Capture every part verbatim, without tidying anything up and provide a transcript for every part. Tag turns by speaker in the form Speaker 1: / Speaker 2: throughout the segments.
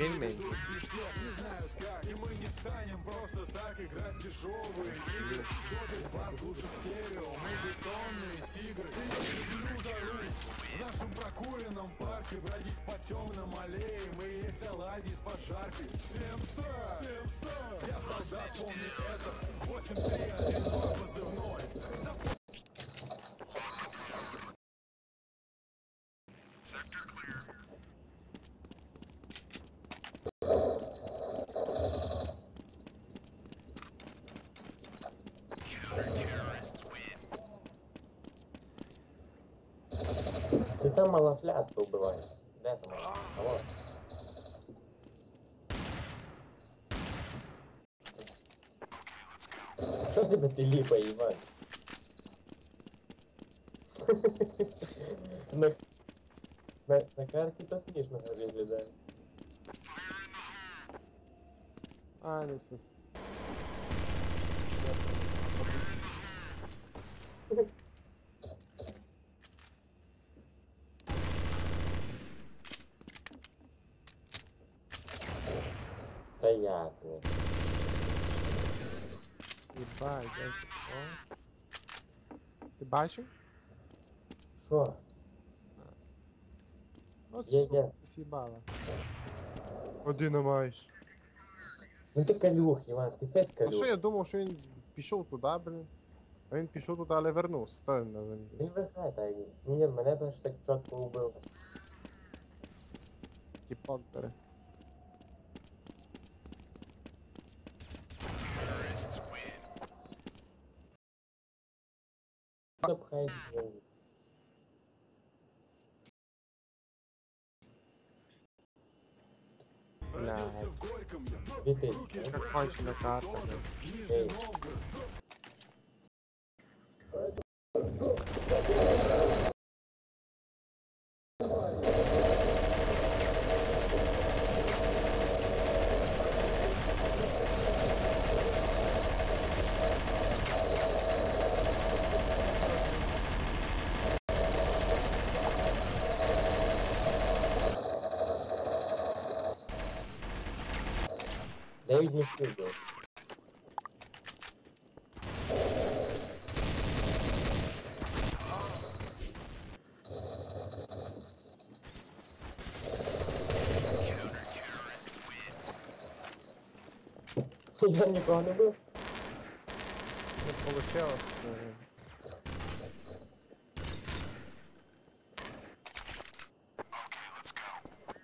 Speaker 1: пельмени.
Speaker 2: Не знают как, и мы не станем просто так играть дешевые игры. Кто послушать стерео, мы бетонные тигры. Я люблю зарыть в нашем прокуренном парке, бродить по темным аллеям и есть оладьи с поджаркой. Всем ста, всем ста, я солдат, помни это. восемь три один два позывной.
Speaker 3: Sector clear. Counter-terrorists win.
Speaker 4: Ты там малофлятку убиваешь. Де там? Алло. Що тебе ти ліпа, Іван? на, на, на карті то смішно виглядає.
Speaker 1: А, не все.
Speaker 4: Та як не?
Speaker 1: Єбать, де це? О. Ти бачив?
Speaker 4: Що?
Speaker 1: От
Speaker 4: Є,
Speaker 1: сука,
Speaker 4: є.
Speaker 1: з'їбала. Один маєш.
Speaker 4: Ну ти калюх, Іван, ти фет
Speaker 1: А що
Speaker 4: калюх.
Speaker 1: я думав, що він пішов туди, блін. А він пішов туди, але вернувся. Стой на землі.
Speaker 4: Він вихай, та й. Ні, мене б ж так чітко убив.
Speaker 1: Ті понтери.
Speaker 3: Terrorists win.
Speaker 4: Запхай.
Speaker 2: Родился в Горьком я.
Speaker 4: Віти.
Speaker 1: Як кончена карта, блін.
Speaker 2: Нижний Новгород.
Speaker 4: Дев'ять мішків було.
Speaker 3: Counter-terrorists win.
Speaker 4: Я нікого не бив.
Speaker 1: Не получилось. е,
Speaker 3: Okay, let's go.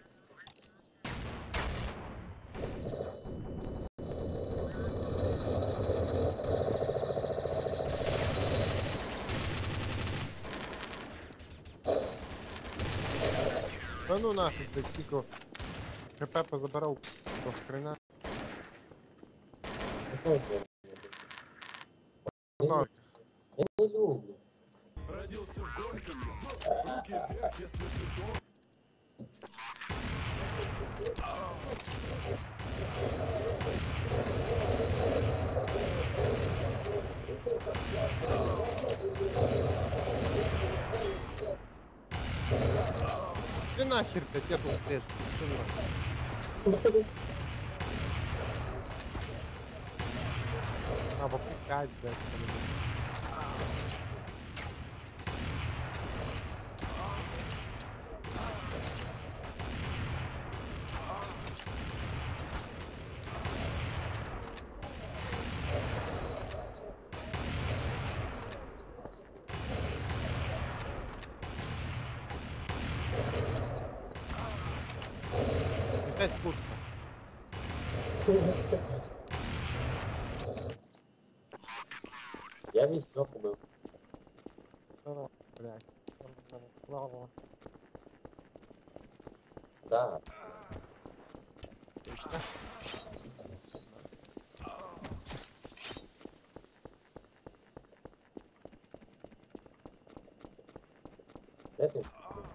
Speaker 1: Та ну нафіг, де тільки ХП позабирав до хрена.
Speaker 4: Какой ти?
Speaker 1: Ну,
Speaker 4: Я не люблю.
Speaker 2: Родился в Горьком я. Руки вверх, если ты дома.
Speaker 1: ти нахер, блядь, я тут теж. Що нахер? Або п'ять, блядь. Опять пусто.
Speaker 4: Я весь трох убив.
Speaker 1: О, блядь. Ладно.
Speaker 4: Да.
Speaker 1: Точно.
Speaker 4: Де ти?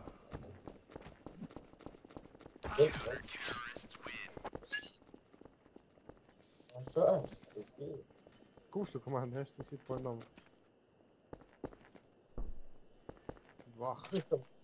Speaker 4: Де ти?
Speaker 3: Terrorists win.
Speaker 4: А що? Ти скільки?
Speaker 1: Кушу команду, я ж тут всі по одному. Два.
Speaker 4: Слухай,